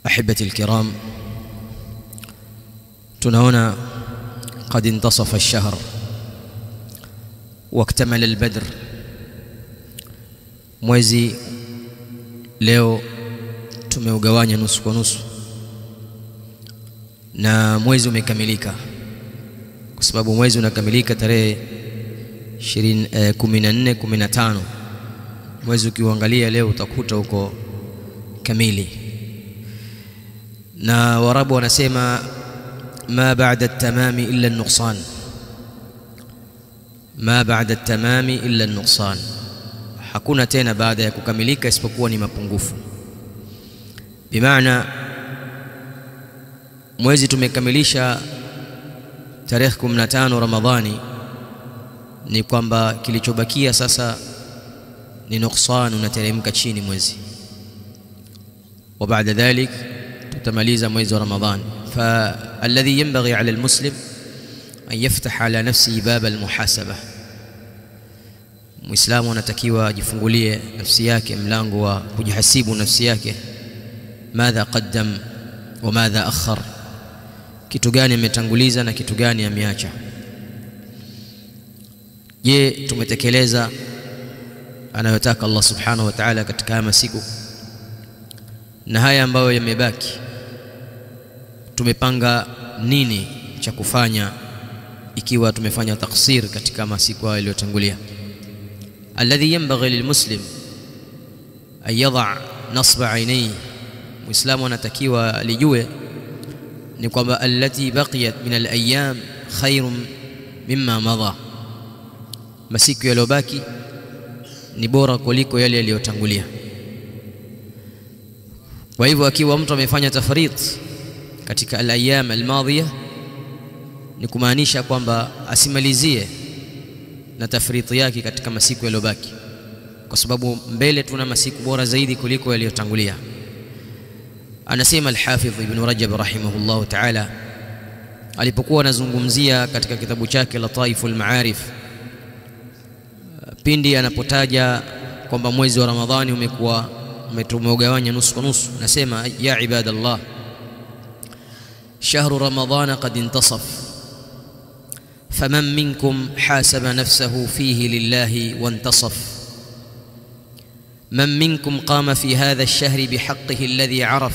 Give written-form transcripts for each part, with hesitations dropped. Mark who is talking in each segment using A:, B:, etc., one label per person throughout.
A: أحبتي الكرام، tunaona قد انتصف الشهر واكتمل البدر. Mwezi leo tumeugawanya nusu kwa nusu na mwezi umekamilika, kwa sababu mwezi unakamilika tarehe 14 15. Mwezi ukiangalia leo utakuta huko kamili. Na Waarabu wanasema ma ba'da at-tamami illa an-nuqsan, ma ba'da at-tamami illa an-nuqsan, hakuna tena baada ya kukamilika isipokuwa ni mapungufu. Bimaana mwezi tumekamilisha tarehe 15 Ramadhani, ni kwamba kilichobakia sasa ni nuqsan, unateremka chini mwezi, wa baada dhalik tutamaliza mwezi wa Ramadhani. فالذي ينبغي على المسلم أن يفتح على نفسه باب المحاسبة. Muislamu anatakiwa ajifungulie nafsi yake mlango wa kujihasibu nafsi yake, madha qaddam wa madha akhar, kitu gani ametanguliza na kitu gani ameacha. Je, tumetekeleza anayotaka Allah subhanahu wa ta'ala katika haya masiku? Na haya ambayo yamebaki tumepanga nini cha kufanya ikiwa tumefanya taksir katika masiku hayo yaliyotangulia? Alladhi yanbaghi lilmuslim an yadha nasba ainayhi, muislamu anatakiwa alijue ni kwamba allati baqiyat min al-ayyam khairun mimma madha, masiku yaliyobaki ni bora kuliko yale yaliyotangulia. Kwa hivyo akiwa mtu amefanya tafrit katika al-ayyam al-madhiya, ni kumaanisha kwamba asimalizie na tafriti yake katika masiku yaliyobaki, kwa sababu mbele tuna masiku bora zaidi kuliko yaliyotangulia. Anasema al-Hafidh Ibn Rajab rahimahullah ta'ala alipokuwa anazungumzia katika kitabu chake Lataiful Ma'arif, pindi anapotaja kwamba mwezi wa Ramadhani umekuwa umeugawanya nusu kwa nusu, anasema ya ibadallah, shahru ramadhana qad intasaf, faman minkum hasaba nafsahu fihi lillahi wantasaf, man minkum qama fi hadha ash-shahri bihaqqihi alladhi araf,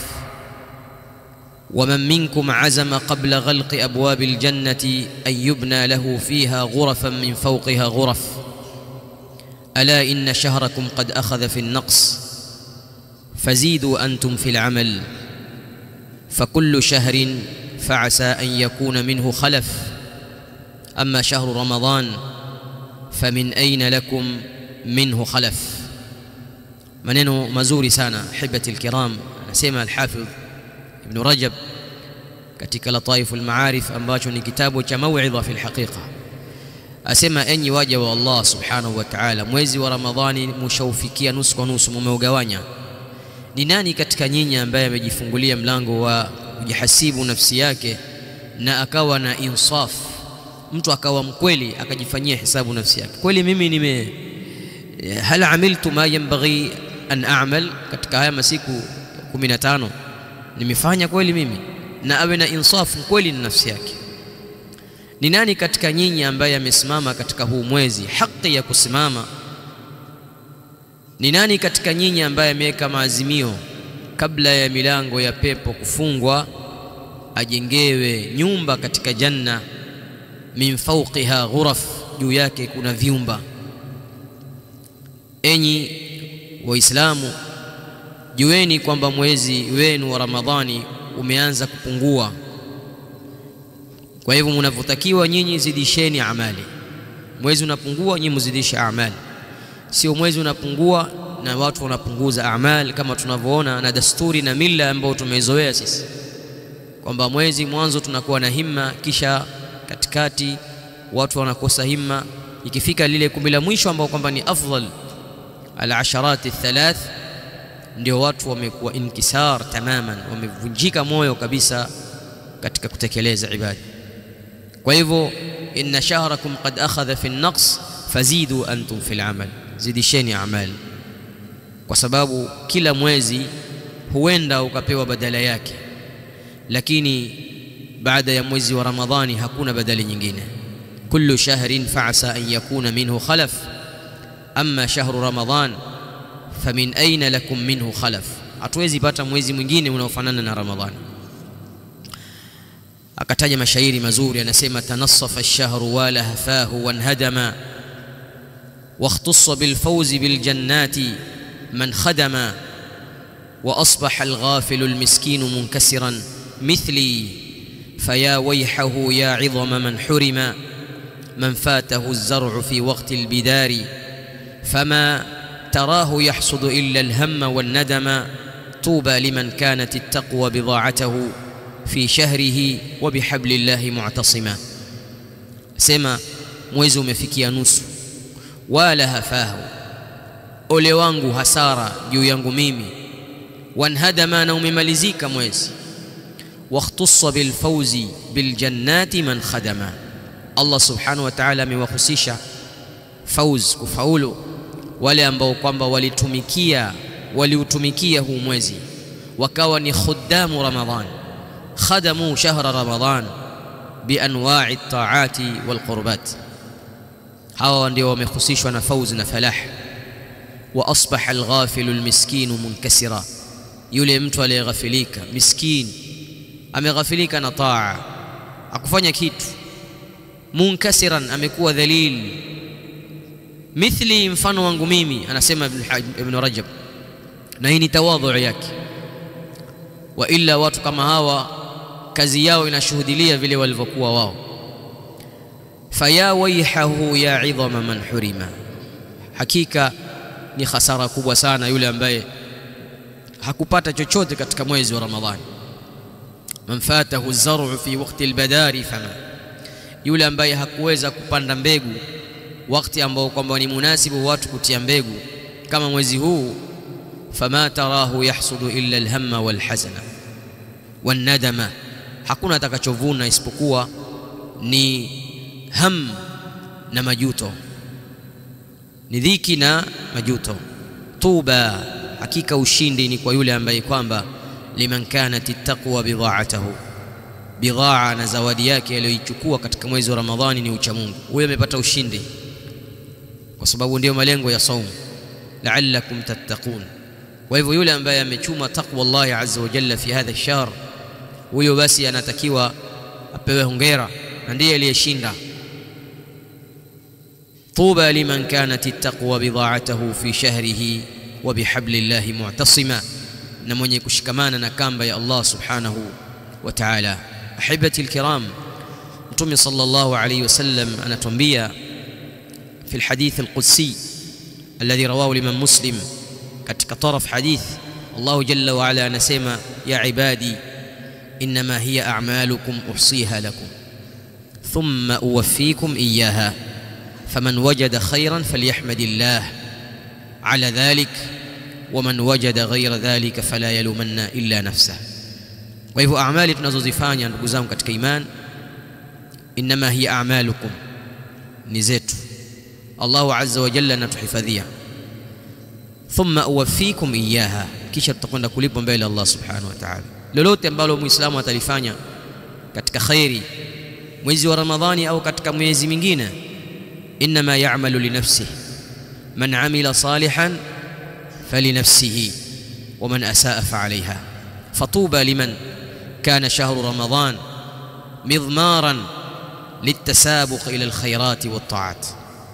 A: ومن منكم عزم قبل غلق أبواب الجنة أن يبنى له فيها غرفا من فوقها غرف، ألا إن شهركم قد أخذ في النقص، فزيدوا أنتم في العمل، فكل شهر فعسى أن يكون منه خلف، أما شهر رمضان فمن أين لكم منه خلف. maneno mazuri sana hibati alkiram, anasema al-Hafidh Ibn Rajab katika Lataiful Ma'arif, ambacho ni kitabu cha mauidha fil haqiqa. Asema, enyi waja wa Allah subhanahu wa ta'ala, mwezi wa Ramadhani mshaufikia nusu kwa nusu, mumeugawanya. Ni nani katika nyinyi ambaye amejifungulia mlango wa kujihasibu nafsi yake na akawa na insaf, mtu akawa mkweli, akajifanyia hisabu nafsi yake, kweli mimi hal amiltu ma yanbaghi an a'mal katika haya masiku 15, nimefanya kweli mimi? Na awe na insaf kweli na nafsi yake. Ni nani katika nyinyi ambaye amesimama katika huu mwezi haki ya kusimama? Ni nani katika nyinyi ambaye ameweka maazimio kabla ya milango ya pepo kufungwa ajengewe nyumba katika janna, min fawqiha ghuraf, juu yake kuna vyumba? Enyi Waislamu, jueni kwamba mwezi wenu wa Ramadhani umeanza kupungua. Kwa hivyo mnavyotakiwa nyinyi zidisheni amali. Mwezi unapungua, nyinyi mzidishe amali, sio mwezi unapungua na watu wanapunguza amali, kama tunavyoona na dasturi na mila ambayo tumeizoea sisi, kwamba mwezi mwanzo tunakuwa na himma, kisha katikati watu wanakosa himma, ikifika lile 10 la mwisho ambao kwamba ni afdal al-asharat al-thalath, ndio watu wamekuwa inkisar tamaman, wamevunjika moyo kabisa katika kutekeleza ibada. Kwa hivyo inna shahrakum qad akhadha fi an-naqs fazidu antum fi al-amal, zidisheni amali, kwa sababu kila mwezi huenda ukapewa badala yake, lakini baada ya mwezi wa Ramadhani hakuna badali nyingine. kullu shahrin fa'asa an yakuna minhu khalaf, amma shahru Ramadhan famin aina lakum minhu khalaf. Hatuwezi pata mwezi mwingine unaofanana na Ramadhani. Akataja mashairi mazuri, anasema tanassafa ash-shahru wa lahfahu wanhadama واختص بالفوز بالجنات من خدما وأصبح الغافل المسكين منكسرا مثلي فيا ويحه يا عظم من حرم من فاته الزرع في وقت البدار فما تراه يحصد إلا الهم والندم طوبى لمن كانت التقوى بضاعته في شهره وبحبل الله معتصما. سما mwezi umefikia nusu, wala hafahu, ole wangu hasara juu yangu mimi, wanhadama, na umemalizika mwezi. Wakhtassa bilfawzi biljannati man khadama, Allah subhanahu wa ta'ala amewahusisha fawz, kufaulu, wale ambao kwamba waliutumikia huu mwezi, wakawa ni khuddamu Ramadhan, khadamu shahra Ramadhan bianwa'i at-ta'ati wal qurbat. hawa ndio wamehusishwa na fauzi na falah. Wa asbaha alghafilu almiskinu munkasira, yule mtu aliyeghafilika miskin, ameghafilika na taa, akufanya kitu, munkasiran, amekuwa dhalil. Mithli, mfano wangu mimi, anasema Ibn Rajab, na hii ni tawadhu yake. Wa illa watu kama hawa kazi yao inashuhudilia vile walivyokuwa wao. Faya wayhahu ya idhama man hurima, hakika ni hasara kubwa sana yule ambaye hakupata chochote katika mwezi wa Ramadhani. Man fatahu az-zar'u fi waqti al-badari fama, yule ambaye hakuweza kupanda mbegu wakati ambao kwamba ni munasibu watu kutia mbegu kama mwezi huu. Fama tarahu yahsudu illa al-hamma wal-hazana wan-nadama, hakuna atakachovuna isipokuwa ni ham na majuto, ni dhiki na majuto. Tuba, hakika ushindi ni kwa yule ambaye kwamba liman kanat at-taqwa bidha'atahu, bidha'a na zawadi yake aliyoichukua katika mwezi wa Ramadhani ni ucha Mungu. Huyo amepata ushindi, kwa sababu ndio malengo ya saumu, la'allakum tattaqun. Kwa hivyo yule ambaye amechuma taqwa Allah azza wa jalla fi hadha ash-shahr, huyo basi anatakiwa apewe hongera na ndiye aliyeshinda. Tuba liman kanat at-taqwa bidha'atahu fi shahrihi wa bihablillahi mu'tasima, na mwenye kushikamana na kamba ya Allah subhanahu wa ta'ala. Ahibati alkiram, Mtume sallallahu alayhi wasallam anatuambia fi alhadith alqudsi alladhi rawahu liman Muslim, katika taraf hadith Allah jalla wa ala anasema: ya ibadi inma hiya a'malukum uhsiha lakum thumma uwaffikum iyyaha faman wajada khayran falyahmadillah ala dhalik waman wajada ghayra dhalika fala yalumanna illa nafsah. Kwa hivyo amali tunazozifanya ndugu zangu katika iman, inma hiya a'malukum, ni zetu, Allah azza wa jalla anatuhifadhia. Thumma uwaffikum iyyaha, kisha tutakwenda kulipwa mbele Allah subhanahu wa ta'ala. Lolote ambalo muislamu atalifanya katika khairi mwezi wa Ramadhani au katika miezi mingine, inma ya'malu li nafsihi, man amila salihan falinafsihi wa man asaa fa'alayha. Fatuba liman kana shahru Ramadhan midmaran litasabuq ila alkhairat watta'at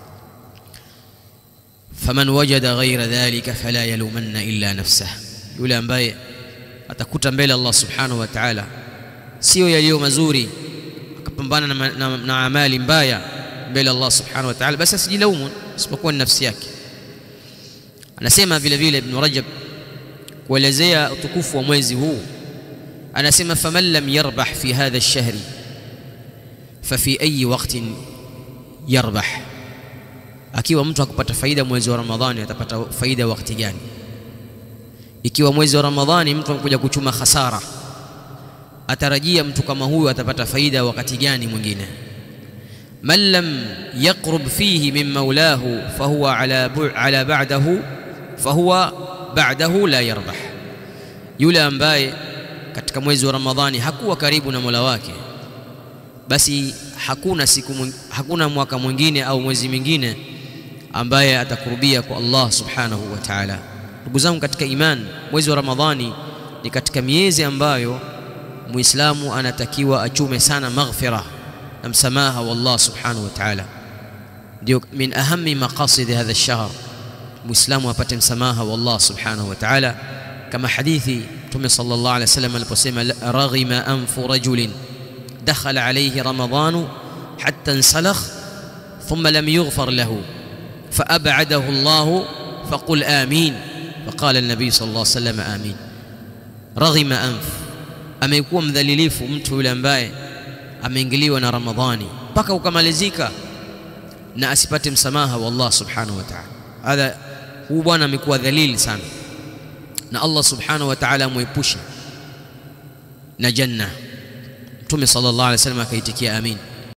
A: faman wajada ghayra dhalika fala yalumanna illa nafsah. Yule ambaye atakuta mbele Allah subhanahu wa ta'ala sio yaliyo mazuri, akapambana na amali mbaya mbele Allah subhanahu wa ta'ala, basi asijilaumu isipokuwa nafsi yake. Anasema vile vile Ibn Rajab kuelezea utukufu wa mwezi huu, anasema: faman lam yarbah fi hadha ash-shahri fa fi ayi waqtin yarbah, akiwa mtu hakupata faida mwezi wa Ramadhani atapata faida wakati gani? Ikiwa mwezi wa Ramadhani mtu anakuja kuchuma hasara, atarajia mtu kama huyu atapata faida wakati gani mwingine? Man lam yaqrub fihi min maulahu fahuwa ala ba'dahu fahuwa ba'dahu la yarbah, Yule ambaye katika mwezi wa Ramadhani hakuwa karibu na Mola wake, basi hakuna mwaka mwingine au mwezi mwingine ambaye atakurubia kwa Allah subhanahu wa ta'ala. Ndugu zangu katika iman, mwezi wa Ramadhani ni katika miezi ambayo Muislamu anatakiwa achume sana maghfira na msamaha wa Allah subhanahu wa ta'ala. Ndio min ahami maqasid hadha ash-shahr, Muislamu apate msamaha wa Allah subhanahu wa ta'ala, kama hadithi Mtume sallallahu alayhi wasallam aliposema raghima anfu rajulin dakhala alayhi ramadhanu hatta insalakh thumma lam yughfar lahu فأبعده الله فقل آمين. فقال النبي صلى الله عليه وسلم آمين. رغم أنف, amekuwa mdhalilifu mtu yule ambaye ameingiliwa na Ramadhani mpaka ukamalizika na asipate msamaha wa Allah subhanahu wa ta'ala. Huyu bwana amekuwa dhalili sana, na Allah subhanahu wa ta'ala amuepushe na janna. Mtume sallallahu alaihi wasallam akaitikia amin.